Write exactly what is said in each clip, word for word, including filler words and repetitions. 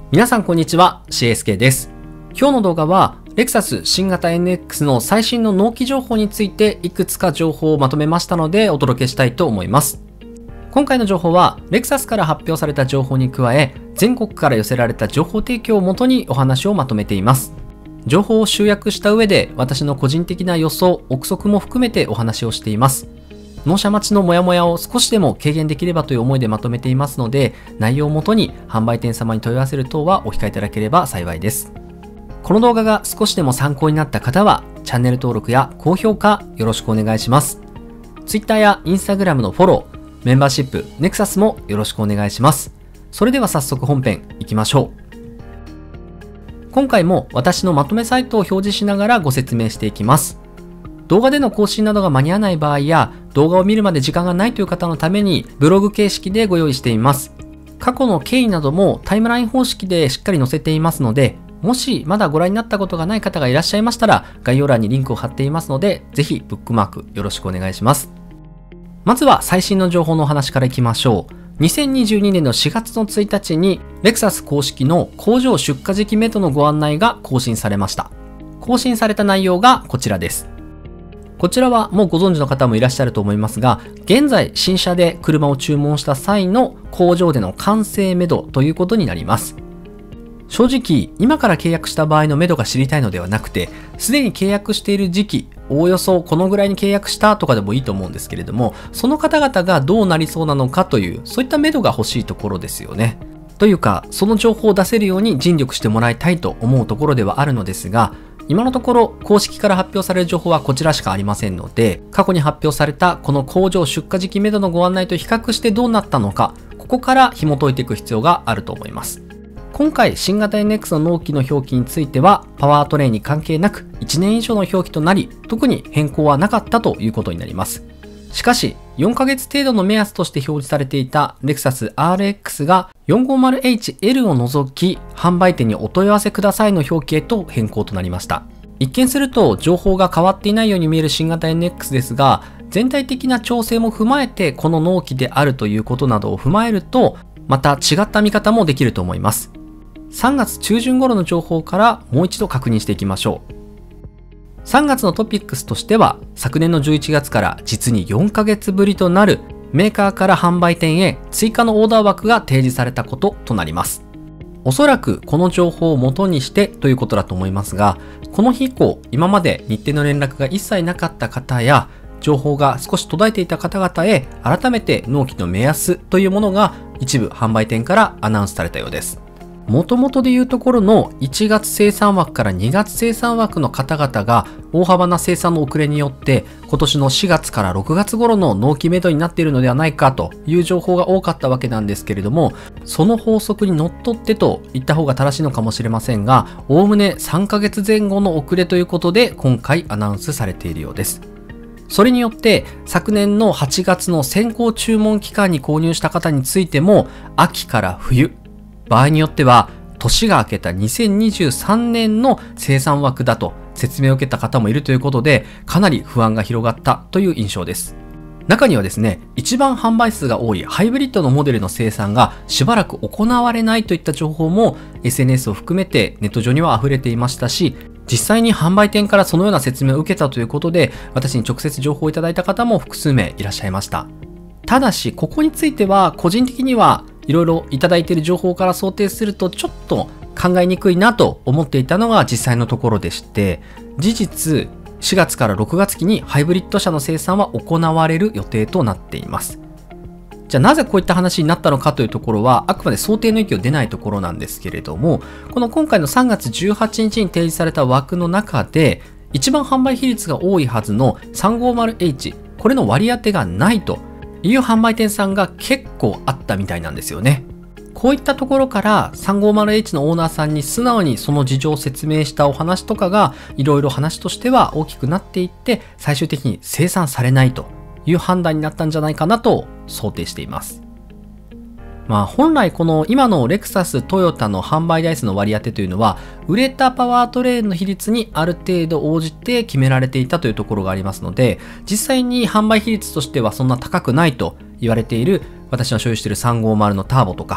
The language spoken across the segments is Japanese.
皆さんこんにちは、シーエスケー です。今日の動画はレクサス新型 エヌエックス の最新の納期情報についていくつか情報をまとめましたのでお届けしたいと思います。今回の情報はレクサスから発表された情報に加え、全国から寄せられた情報提供をもとにお話をまとめています。情報を集約した上で私の個人的な予想、憶測も含めてお話をしています。納車待ちのモヤモヤを少しでも軽減できればという思いでまとめていますので、内容をもとに販売店様に問い合わせる等はお控えいただければ幸いです。この動画が少しでも参考になった方は、チャンネル登録や高評価よろしくお願いします。Twitter や Instagram のフォロー、メンバーシップ、ネクサスもよろしくお願いします。それでは早速本編いきましょう。今回も私のまとめサイトを表示しながらご説明していきます。動画での更新などが間に合わない場合や、動画を見るまで時間がないという方のためにブログ形式でご用意しています。過去の経緯などもタイムライン方式でしっかり載せていますので、もしまだご覧になったことがない方がいらっしゃいましたら、概要欄にリンクを貼っていますので、ぜひブックマークよろしくお願いします。まずは最新の情報のお話からいきましょう。にせんにじゅうにねんのしがつのついたちに、レクサス公式の工場出荷時期目とのご案内が更新されました。更新された内容がこちらです。こちらはもうご存知の方もいらっしゃると思いますが、現在新車で車を注文した際の工場での完成目処ということになります。正直、今から契約した場合の目処が知りたいのではなくて、すでに契約している時期、おおよそこのぐらいに契約したとかでもいいと思うんですけれども、その方々がどうなりそうなのかという、そういった目処が欲しいところですよね。というか、その情報を出せるように尽力してもらいたいと思うところではあるのですが、今のところ公式から発表される情報はこちらしかありませんので、過去に発表されたこの工場出荷時期目処のご案内と比較してどうなったのか、ここから紐解いていく必要があると思います。今回新型 エヌエックス の納期の表記についてはパワートレインに関係なくいちねん以上の表記となり、特に変更はなかったということになります。しかしよんかげつ程度の目安として表示されていたレクサス アールエックス が よんひゃくごじゅうエイチエル を除き販売店にお問い合わせくださいの表記へと変更となりました。一見すると情報が変わっていないように見える新型 エヌエックス ですが、全体的な調整も踏まえてこの納期であるということなどを踏まえると、また違った見方もできると思います。さんがつちゅうじゅん頃の情報からもう一度確認していきましょう。さんがつのトピックスとしては、昨年のじゅういちがつから実によんかげつぶりとなるメーカーから販売店へ追加のオーダー枠が提示されたこととなります。おそらくこの情報を元にしてということだと思いますが、この日以降、今まで日程の連絡が一切なかった方や、情報が少し途絶えていた方々へ改めて納期の目安というものが一部販売店からアナウンスされたようです。もともとでいうところのいちがつ生産枠からにがつ生産枠の方々が大幅な生産の遅れによって今年のしがつからろくがつ頃の納期目処になっているのではないかという情報が多かったわけなんですけれども、その法則にのっとってと言った方が正しいのかもしれませんが、おおむねさんかげつぜん後の遅れということで今回アナウンスされているようです。それによって昨年のはちがつの先行注文期間に購入した方についても秋から冬、場合によっては年が明けたにせんにじゅうさんねんの生産枠だと説明を受けた方もいるということで、かなり不安が広がったという印象です。中にはですね、一番販売数が多いハイブリッドのモデルの生産がしばらく行われないといった情報も エスエヌエス を含めてネット上には溢れていましたし、実際に販売店からそのような説明を受けたということで、私に直接情報をいただいた方も複数名いらっしゃいました。ただし、ここについては個人的にはいろいろいただいている情報から想定するとちょっと考えにくいなと思っていたのが実際のところでして、事実しがつからろくがつ期にハイブリッド車の生産は行われる予定となっています。じゃあなぜこういった話になったのかというところはあくまで想定の域を出ないところなんですけれども、この今回のさんがつじゅうはちにちに提示された枠の中で一番販売比率が多いはずの さんごーまるエイチ、これの割り当てがないという販売店さんが結構あったみたいなんですよね。こういったところから さんごーまるエイチ のオーナーさんに素直にその事情を説明したお話とかがいろいろ話としては大きくなっていって、最終的に生産されないという判断になったんじゃないかなと想定しています。まあ本来この今のレクサス、トヨタの販売台数の割り当てというのは売れたパワートレーンの比率にある程度応じて決められていたというところがありますので、実際に販売比率としてはそんな高くないと言われている私の所有しているさんごーまるのターボとか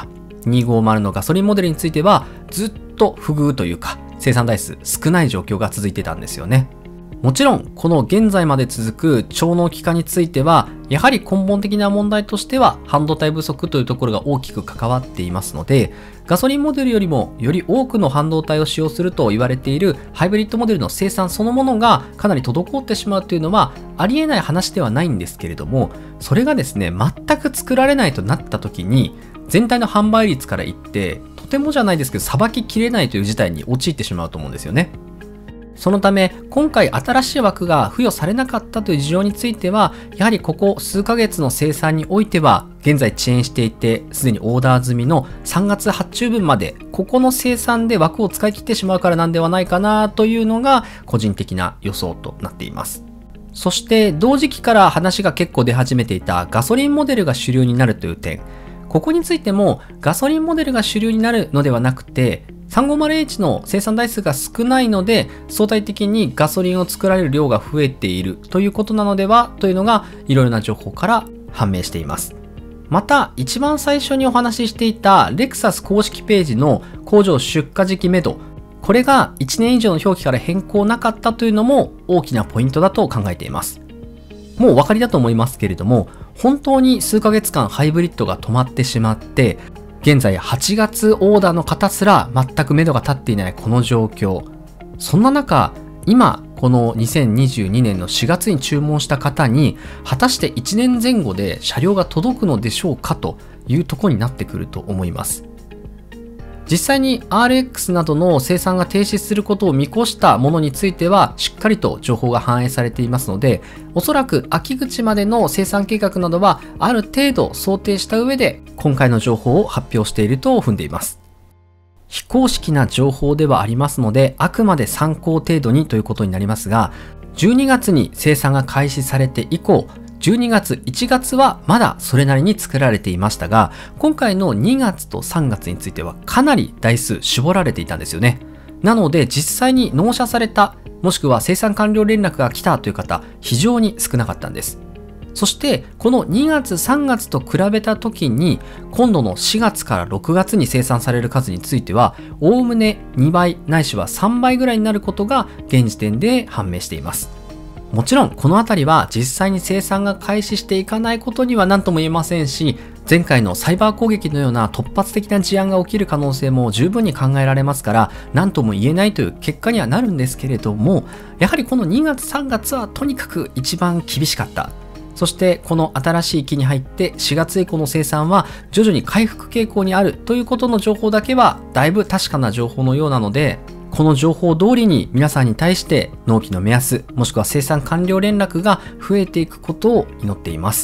にひゃくごじゅうのガソリンモデルについてはずっと不遇というか生産台数少ない状況が続いてたんですよね。もちろんこの現在まで続く超納期化についてはやはり根本的な問題としては半導体不足というところが大きく関わっていますので、ガソリンモデルよりもより多くの半導体を使用すると言われているハイブリッドモデルの生産そのものがかなり滞ってしまうというのはありえない話ではないんですけれども、それがですね全く作られないとなった時に全体の販売率から言ってとてもじゃないですけどさばききれないという事態に陥ってしまうと思うんですよね。そのため今回新しい枠が付与されなかったという事情についてはやはりここ数ヶ月の生産においては現在遅延していてすでにオーダー済みのさんがつ発注分までここの生産で枠を使い切ってしまうからなんではないかなというのが個人的な予想となっています。そして同時期から話が結構出始めていたガソリンモデルが主流になるという点、ここについてもガソリンモデルが主流になるのではなくてさんびゃくごじゅうエイチ の生産台数が少ないので相対的にガソリンを作られる量が増えているということなのではというのがいろいろな情報から判明しています。また一番最初にお話ししていたレクサス公式ページの工場出荷時期目処、これがいちねん以上の表記から変更なかったというのも大きなポイントだと考えています。もうお分かりだと思いますけれども、本当に数ヶ月間ハイブリッドが止まってしまって現在はちがつオーダーの方すら全く目処が立っていないこの状況。そんな中、今このにせんにじゅうにねんのしがつに注文した方に果たしていちねんぜん後で車両が届くのでしょうかというところになってくると思います。実際に アールエックス などの生産が停止することを見越したものについてはしっかりと情報が反映されていますので、おそらく秋口までの生産計画などはある程度想定した上で今回の情報を発表していると踏んでいます。非公式な情報ではありますのであくまで参考程度にということになりますが、じゅうにがつに生産が開始されて以降じゅうにがつ、いちがつはまだそれなりに作られていましたが、今回のにがつとさんがつについてはかなり台数絞られていたんですよね。なので実際に納車された、もしくは生産完了連絡が来たという方、非常に少なかったんです。そしてこのにがつ、さんがつと比べた時に、今度のしがつからろくがつに生産される数については、おおむねにばいないしはさんばいぐらいになることが現時点で判明しています。もちろんこのあたりは実際に生産が開始していかないことには何とも言えませんし、前回のサイバー攻撃のような突発的な事案が起きる可能性も十分に考えられますから、何とも言えないという結果にはなるんですけれども、やはりこのにがつ、さんがつはとにかく一番厳しかった。そしてこの新しい期に入ってしがつ以降の生産は徐々に回復傾向にあるということの情報だけはだいぶ確かな情報のようなので、この情報通りに皆さんに対して納期の目安、もしくは生産完了連絡が増えていくことを祈っています。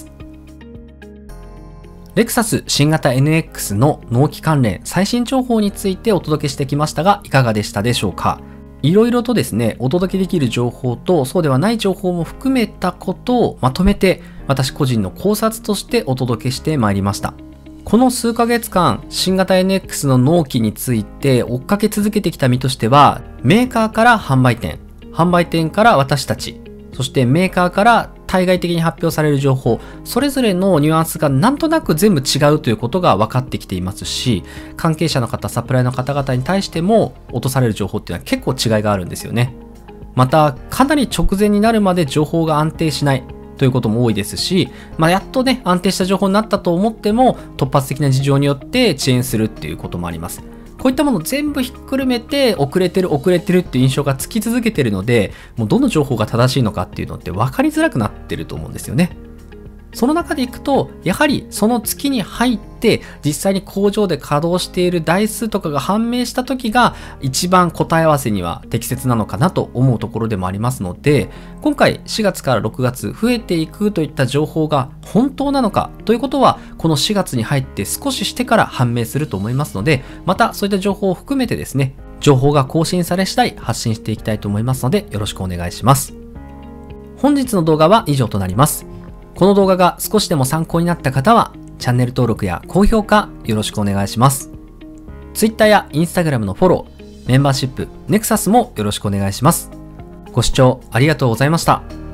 レクサス新型 エヌエックス の納期関連最新情報についてお届けしてきましたが、いかがでしたでしょうか。いろいろとですね、お届けできる情報とそうではない情報も含めたことをまとめて、私個人の考察としてお届けしてまいりました。この数ヶ月間、新型 エヌエックス の納期について追っかけ続けてきた身としては、メーカーから販売店、販売店から私たち、そしてメーカーから対外的に発表される情報、それぞれのニュアンスがなんとなく全部違うということが分かってきていますし、関係者の方、サプライの方々に対しても落とされる情報っていうのは結構違いがあるんですよね。また、かなり直前になるまで情報が安定しないということも多いですし、まあ、やっとね、安定した情報になったと思っても、突発的な事情によって遅延するっていうこともあります。こういったものを全部ひっくるめて、遅れてる遅れてるっていう印象がつき続けてるので、もうどの情報が正しいのかっていうのって分かりづらくなってると思うんですよね。その中でいくと、やはりその月に入って実際に工場で稼働している台数とかが判明した時が一番答え合わせには適切なのかなと思うところでもありますので、今回しがつからろくがつ増えていくといった情報が本当なのかということは、このしがつに入って少ししてから判明すると思いますので、またそういった情報を含めてですね、情報が更新され次第発信していきたいと思いますので、よろしくお願いします。本日の動画は以上となります。この動画が少しでも参考になった方は、チャンネル登録や高評価よろしくお願いします。Twitter や Instagram のフォロー、メンバーシップ、ネクサスもよろしくお願いします。ご視聴ありがとうございました。